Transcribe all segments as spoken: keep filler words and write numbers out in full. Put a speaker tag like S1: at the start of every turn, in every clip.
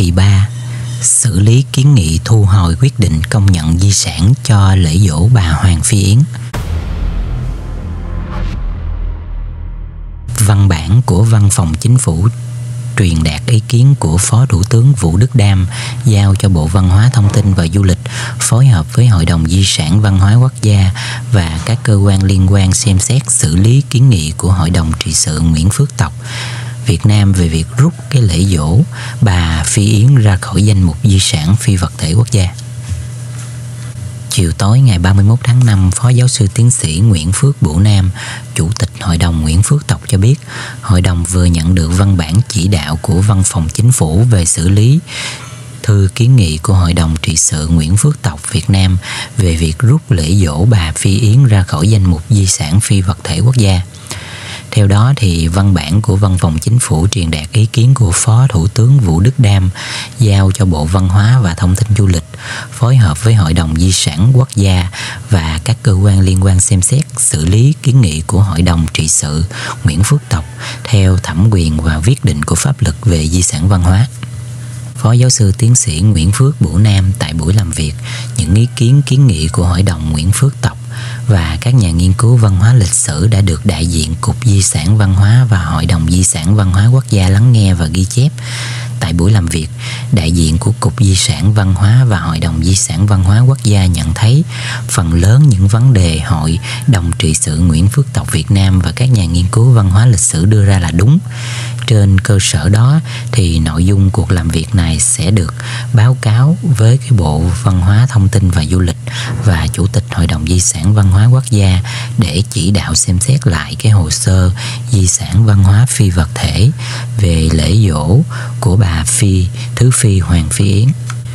S1: Kỳ ba. Xử lý kiến nghị thu hồi quyết định công nhận di sản cho lễ giỗ bà Hoàng Phi Yến. Văn bản của Văn phòng Chính phủ truyền đạt ý kiến của Phó Thủ tướng Vũ Đức Đam giao cho Bộ Văn hóa Thông tin và Du lịch phối hợp với Hội đồng Di sản Văn hóa Quốc gia và các cơ quan liên quan xem xét xử lý kiến nghị của Hội đồng trị sự Nguyễn Phước Tộc Việt Nam về việc rút cái lễ giỗ bà Phi Yến ra khỏi danh mục di sản phi vật thể quốc gia. Chiều tối ngày ba mươi mốt tháng năm, Phó Giáo sư Tiến sĩ Nguyễn Phước Bửu Nam, Chủ tịch Hội đồng Nguyễn Phước Tộc cho biết, Hội đồng vừa nhận được văn bản chỉ đạo của Văn phòng Chính phủ về xử lý thư kiến nghị của Hội đồng trị sự Nguyễn Phước Tộc Việt Nam về việc rút lễ giỗ bà Phi Yến ra khỏi danh mục di sản phi vật thể quốc gia. Theo đó, thì văn bản của Văn phòng Chính phủ truyền đạt ý kiến của Phó Thủ tướng Vũ Đức Đam giao cho Bộ Văn hóa và Thông tin Du lịch phối hợp với Hội đồng Di sản Quốc gia và các cơ quan liên quan xem xét xử lý kiến nghị của Hội đồng trị sự Nguyễn Phước Tộc theo thẩm quyền và quyết định của pháp luật về di sản văn hóa. Phó Giáo sư Tiến sĩ Nguyễn Phước Bửu Nam tại buổi làm việc, những ý kiến kiến nghị của Hội đồng Nguyễn Phước Tộc và các nhà nghiên cứu văn hóa lịch sử đã được đại diện Cục Di sản Văn hóa và Hội đồng Di sản Văn hóa Quốc gia lắng nghe và ghi chép. Tại buổi làm việc, đại diện của Cục Di sản Văn hóa và Hội đồng Di sản Văn hóa Quốc gia nhận thấy phần lớn những vấn đề Hội đồng trị sự Nguyễn Phước Tộc Việt Nam và các nhà nghiên cứu văn hóa lịch sử đưa ra là đúng. Trên cơ sở đó thì nội dung cuộc làm việc này sẽ được báo cáo với cái Bộ Văn hóa Thông tin và Du lịch và Chủ tịch Hội đồng Di sản Văn hóa Quốc gia để chỉ đạo xem xét lại cái hồ sơ di sản văn hóa phi vật thể về lễ giỗ của bà Phi, Thứ Phi Hoàng Phi Yến.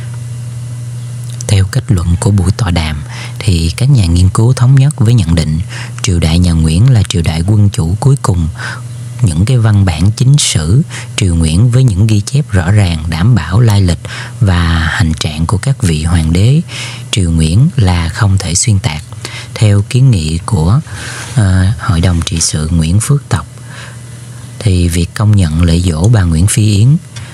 S1: Theo kết luận của buổi tọa đàm thì các nhà nghiên cứu thống nhất với nhận định triều đại nhà Nguyễn là triều đại quân chủ cuối cùng. Những cái văn bản chính sử triều Nguyễn với những ghi chép rõ ràng đảm bảo lai lịch và hành trạng của các vị hoàng đế triều Nguyễn là không thể xuyên tạc. Theo kiến nghị của uh, Hội đồng trị sự Nguyễn Phước Tộc thì việc công nhận lễ giỗ bà Nguyễn Phi Yến,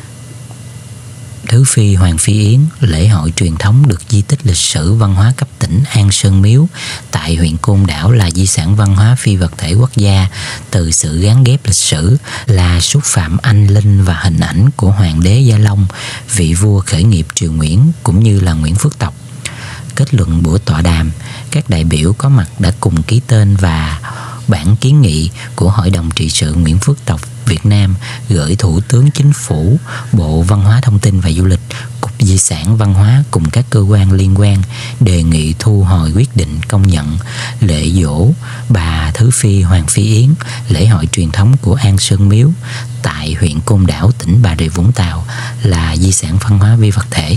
S1: Thứ Phi Hoàng Phi Yến, lễ hội truyền thống được di tích lịch sử văn hóa cấp tỉnh An Sơn Miếu tại huyện Côn Đảo là di sản văn hóa phi vật thể quốc gia từ sự gắn ghép lịch sử, là xúc phạm anh linh và hình ảnh của Hoàng đế Gia Long, vị vua khởi nghiệp triều Nguyễn cũng như là Nguyễn Phước Tộc. Kết luận buổi tọa đàm, các đại biểu có mặt đã cùng ký tên và bản kiến nghị của Hội đồng trị sự Nguyễn Phước Tộc Việt Nam gửi Thủ tướng Chính phủ, Bộ Văn hóa Thông tin và Du lịch, Cục Di sản Văn hóa cùng các cơ quan liên quan đề nghị thu hồi quyết định công nhận lễ giỗ bà Thứ Phi Hoàng Phi Yến, lễ hội truyền thống của An Sơn Miếu tại huyện Côn Đảo, tỉnh Bà Rịa Vũng Tàu là di sản văn hóa phi vật thể.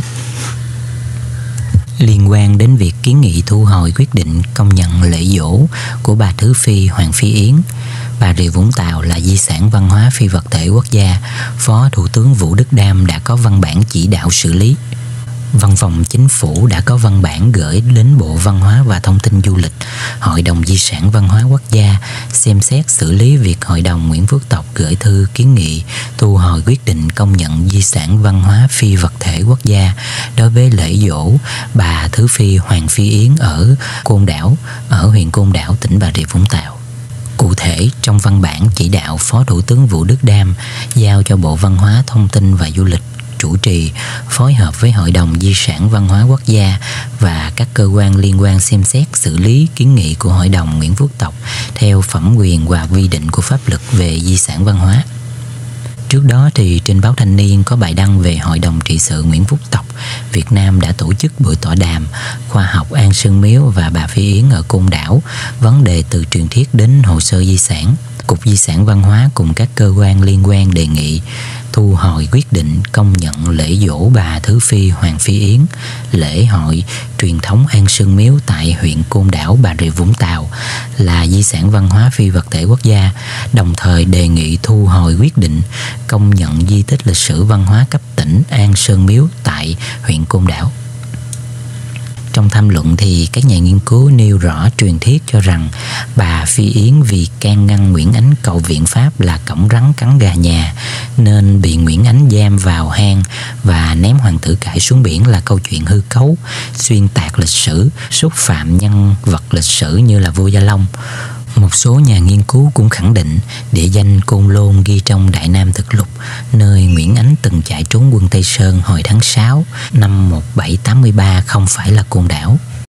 S1: Liên quan đến việc kiến nghị thu hồi quyết định công nhận lễ giỗ của bà Thứ Phi Hoàng Phi Yến, Bà Rịa Vũng Tàu là di sản văn hóa phi vật thể quốc gia, Phó Thủ tướng Vũ Đức Đam đã có văn bản chỉ đạo xử lý. Văn phòng Chính phủ đã có văn bản gửi đến Bộ Văn hóa và Thông tin Du lịch, Hội đồng Di sản Văn hóa Quốc gia xem xét xử lý việc Hội đồng Nguyễn Phước Tộc gửi thư kiến nghị thu hồi quyết định công nhận di sản văn hóa phi vật thể quốc gia đối với lễ giỗ bà Thứ Phi Hoàng Phi Yến ở Côn Đảo, ở huyện Côn Đảo, tỉnh Bà Rịa Vũng Tàu. Cụ thể, trong văn bản chỉ đạo, Phó Thủ tướng Vũ Đức Đam giao cho Bộ Văn hóa Thông tin và Du lịch chủ trì phối hợp với Hội đồng Di sản Văn hóa Quốc gia và các cơ quan liên quan xem xét xử lý kiến nghị của Hội đồng Nguyễn Phước Tộc theo thẩm quyền và quy định của pháp luật về di sản văn hóa. Trước đó thì trên báo Thanh Niên có bài đăng về Hội đồng trị sự Nguyễn Phước Tộc Việt Nam đã tổ chức buổi tọa đàm khoa học An Sơn Miếu và bà Phi Yến ở Côn Đảo, vấn đề từ truyền thuyết đến hồ sơ di sản. Cục Di sản Văn hóa cùng các cơ quan liên quan đề nghị thu hồi quyết định công nhận lễ giỗ bà Thứ Phi Hoàng Phi Yến, lễ hội truyền thống An Sơn Miếu tại huyện Côn Đảo, Bà Rịa Vũng Tàu là di sản văn hóa phi vật thể quốc gia, đồng thời đề nghị thu hồi quyết định công nhận di tích lịch sử văn hóa cấp tỉnh An Sơn Miếu tại huyện Côn Đảo. Trong tham luận thì các nhà nghiên cứu nêu rõ truyền thuyết cho rằng bà Phi Yến vì can ngăn Nguyễn Ánh cầu viện pháp là cổng rắn cắn gà nhà nên bị Nguyễn Ánh giam vào hang và ném hoàng tử Cải xuống biển là câu chuyện hư cấu, xuyên tạc lịch sử, xúc phạm nhân vật lịch sử như là vua Gia Long. Một số nhà nghiên cứu cũng khẳng định địa danh Côn Lôn ghi trong Đại Nam Thực Lục, nơi Nguyễn Ánh từng chạy trốn quân Tây Sơn hồi tháng sáu năm một nghìn bảy trăm tám mươi ba không phải là Côn Đảo.